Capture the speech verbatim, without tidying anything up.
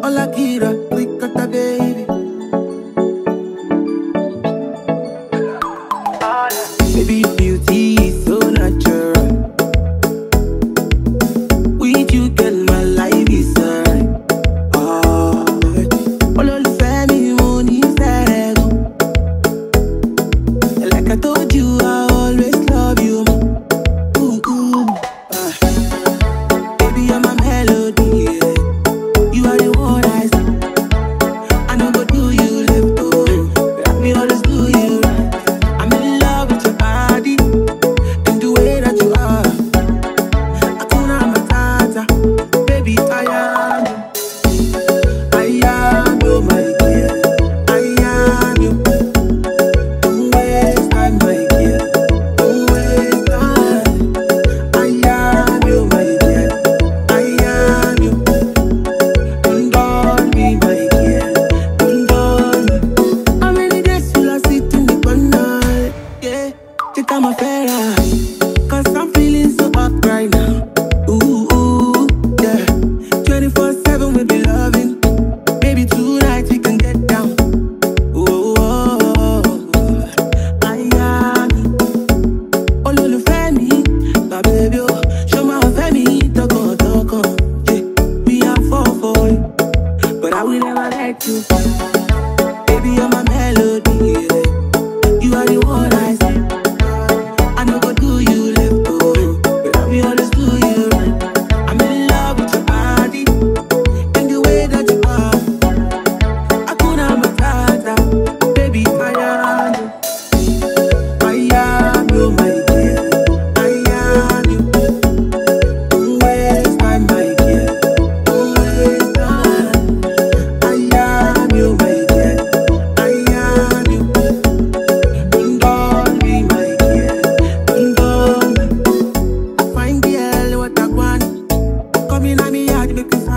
Hola Kira, ricata baby. Baby, beauty is so natural. With you, girl, my life is alright. Oh, olólùfẹ́ mi mo ní fẹ́rẹ̀ gan. Like I told you, I always love you. Ooh, ooh. Uh, baby, you're my melody. Yeah. You are the one I see. I know go do you left, oh. Let me always do you right. I'm in love with your body and the way that you are. Hakuna Matata, baby, I am you. I am you, my girl. I am you. Don't waste time, my girl. Don't waste time. I am you, my girl. I am you. Don't dull me, my girl. Don't dull me. How many days will I sit in the corner? Yeah, think I'm a fella. Cause I'm feeling so up right now. Ooh, ooh, yeah. twenty-four seven we'll be loving. Maybe tonight we can get down. Ooh, oh, I am you. Olólùfẹ́ mi, my baby, oh. Show my family, tọkàn tọkàn. Yeah, we are fall for you, but I will never let you fall. Baby, you're my melody. Yeah. You are the one I see. I know go do you left, oh. But I will always do you right. I'm in love with your body and the way that you are. Hakuna Matata, baby, I am you. I am you, my girl. I am you. Don't waste time, my girl. Don't waste time. I am you, my girl. I am you. Don't dull me, my girl. Don't dull me. I find girl what I want. Come in on me yard, make me